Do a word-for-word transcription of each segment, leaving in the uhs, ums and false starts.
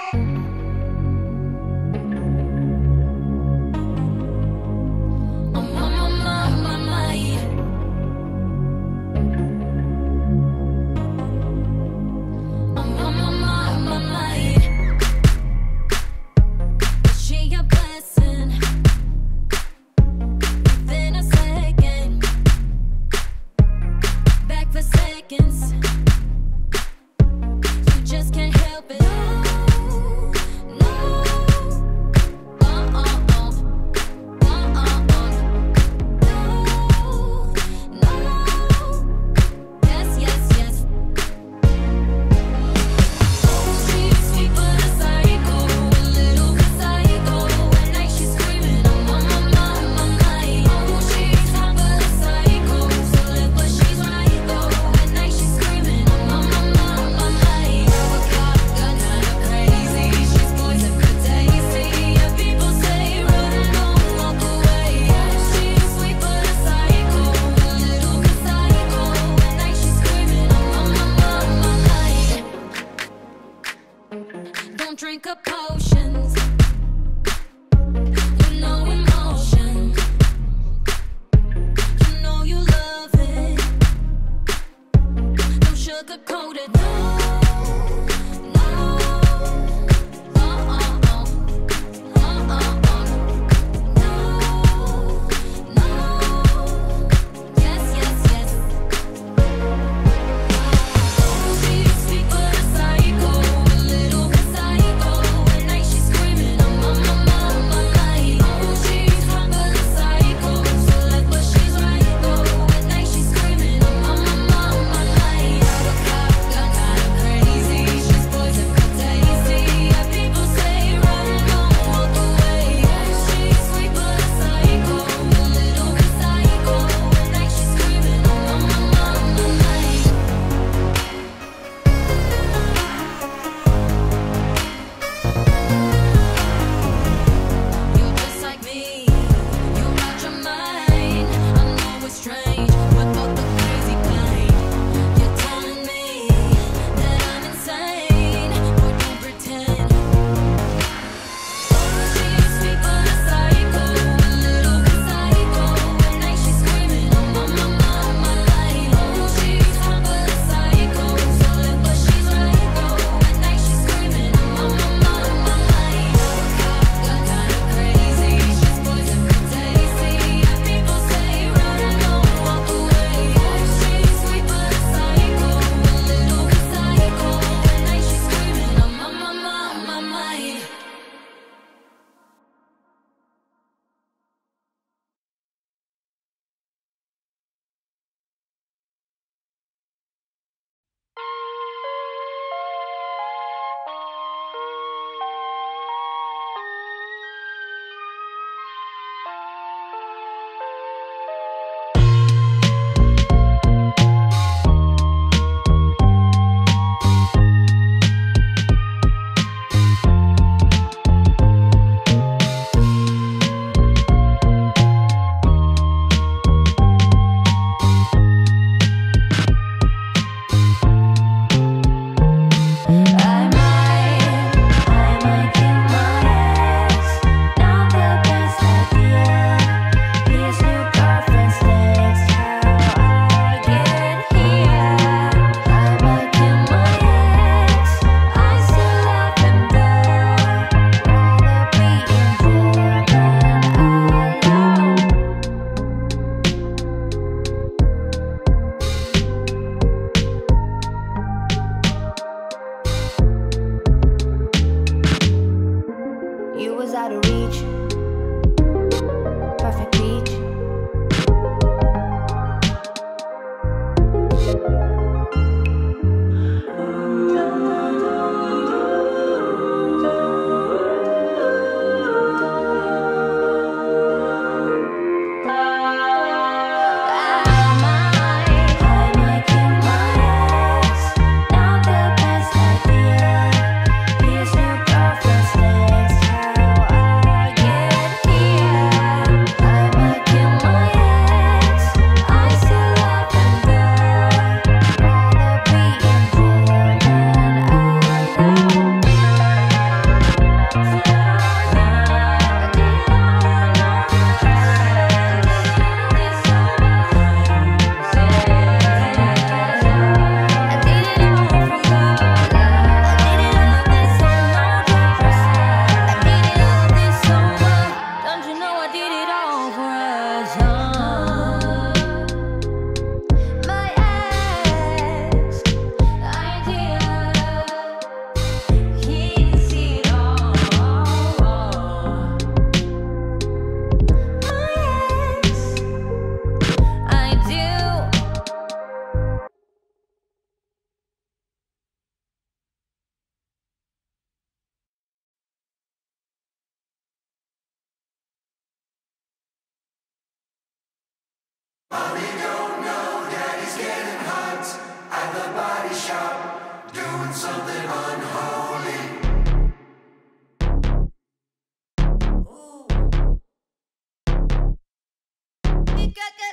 You just can't help it. something unholy. You got that.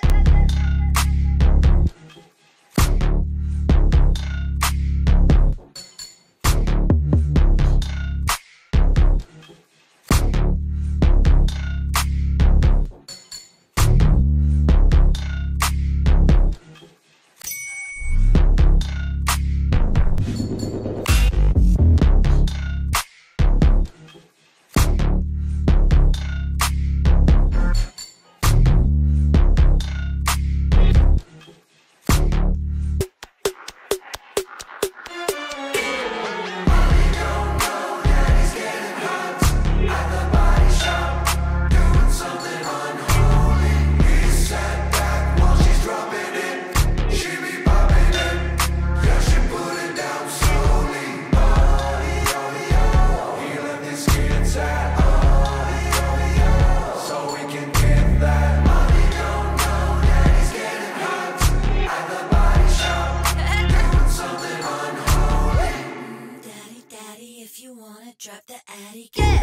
If you wanna drop the attic, yeah,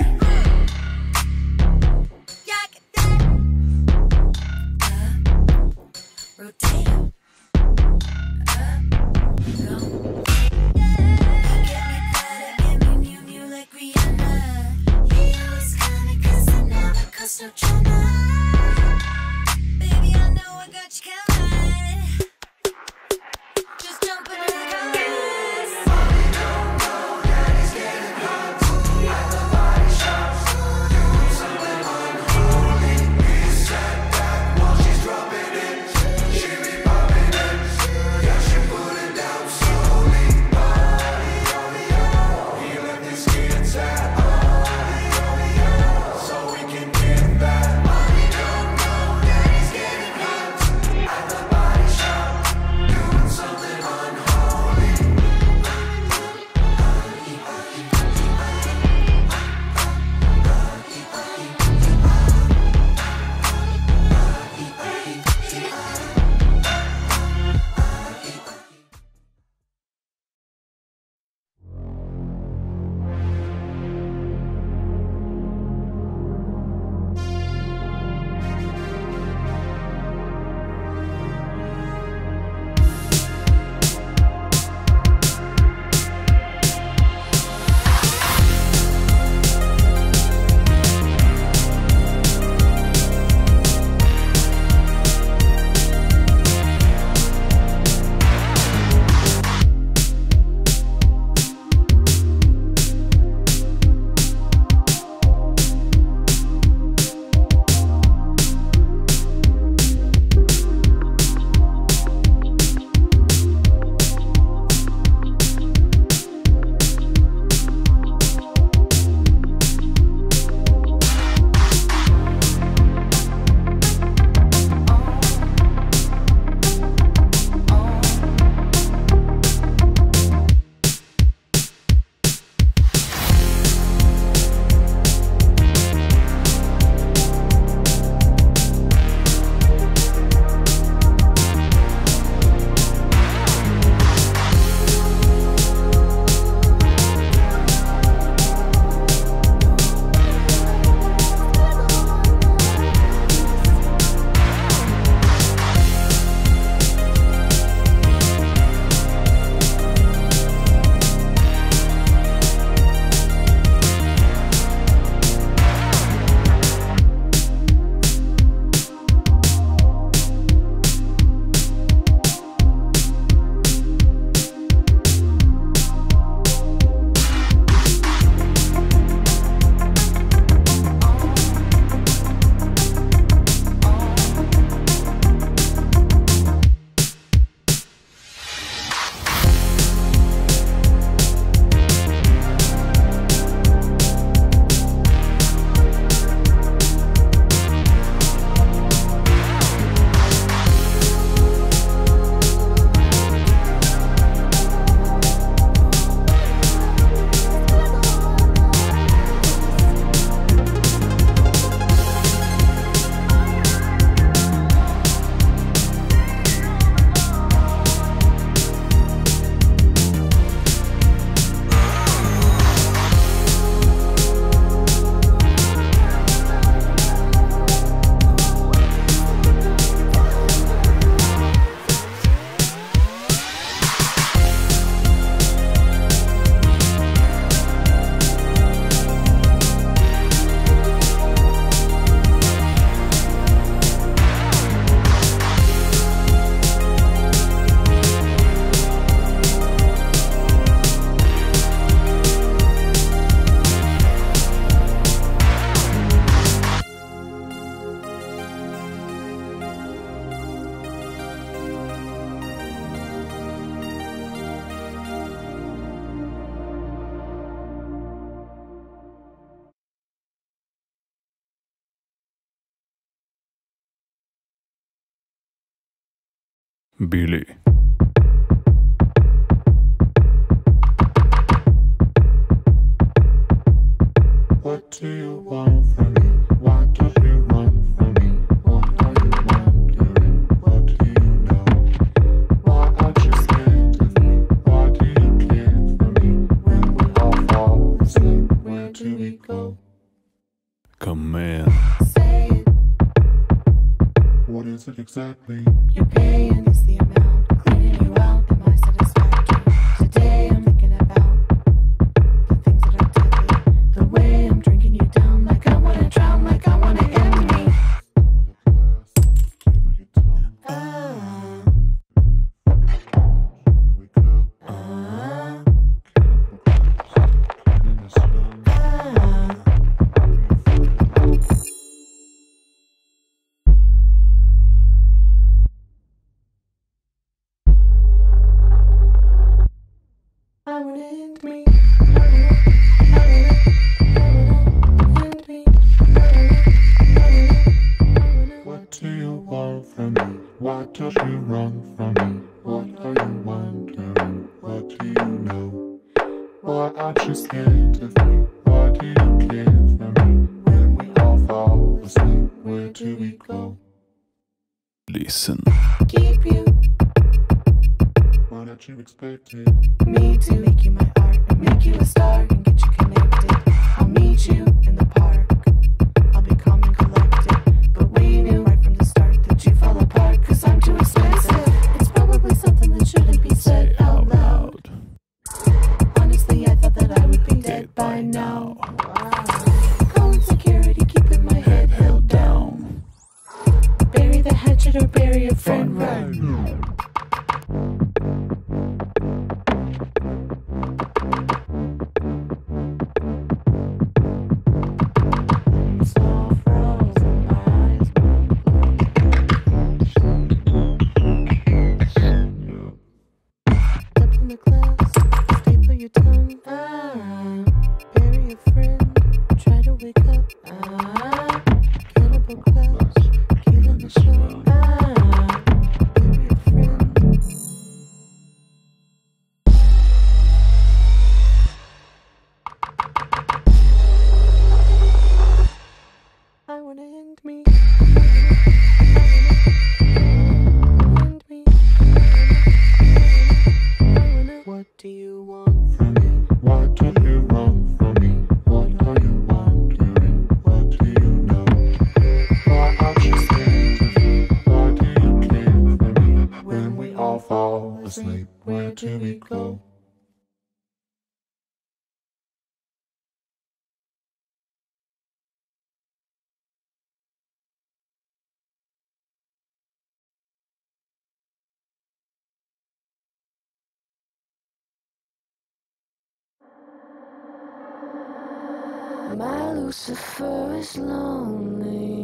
yeah, get that. Up, rotate up, up, go. Yeah, get me better, get me new, new like Rihanna. He always call me 'cause I never cause no drama. Baby, I know I got you covered. Just jump in the car. She be Billy. What do you want from me? Why don't you run from me? What are you wondering? What do you know? Why aren't you scared of me? Why do you care for me? When we all fall asleep, where do we go? Come in. Say it, What is it exactly? you're paying is the amount. Cleaning you out, am I satisfactory? Today I'm thinking about the things that are deadly. The way I'm drinking you down, like I wanna drown, like I wanna end me. Ah, ah, ah. I wanna end me. I wanna, I wanna, I wanna end me. I wanna, I wanna, I wanna. What do you want from me? Why don't you run from me? What are you wondering? What do you know? Why aren't you scared of me? Why do you care for me? When we all fall asleep, where do we go? Listen. Keep you, Why don't you expect it? me to make you my art and make you a star and get you connected. I'll meet you in the park. I'll be calm and collected. But we knew right from the start that you fall apart, cause I'm too expensive. It's probably something that shouldn't be said out loud. Honestly, I thought that I would be dead by now. Call it security, keeping my head held down. Bury the hatchet or bury a friend, run. So frozen eyes. Step in the glass, staple your tongue. Ah, bury a friend, try to wake up. Ah, cannibal class, killing the sun. Ah, bury a friend. I wanna end me. I wanna end me. I wanna. What do you want from me? Why don't you run from me? What are you wondering? What do you know? Why aren't you scared of me? Why do you care for me? When we all fall asleep, where do we go? My Lucifer is lonely.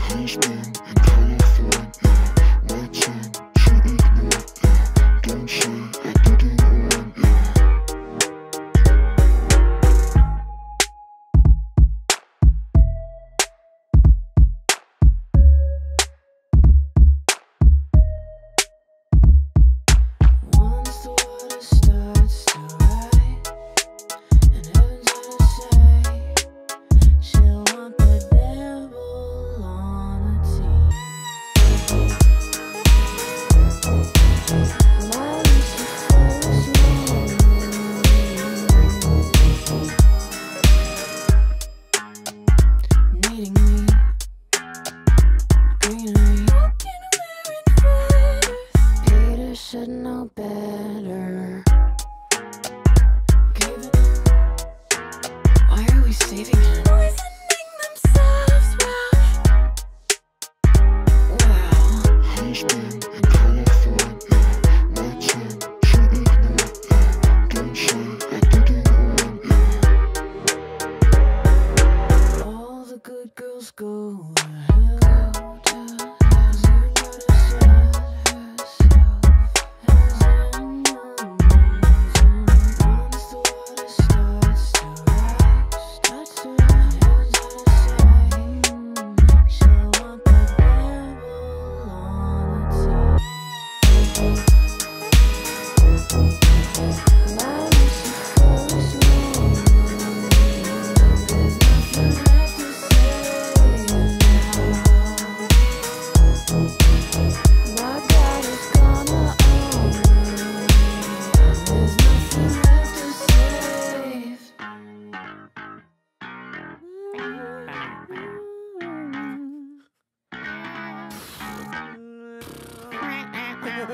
Husband in California, my tongue should ignore, yeah. Don't show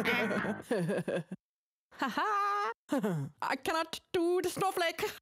Haha! I cannot do the snowflake.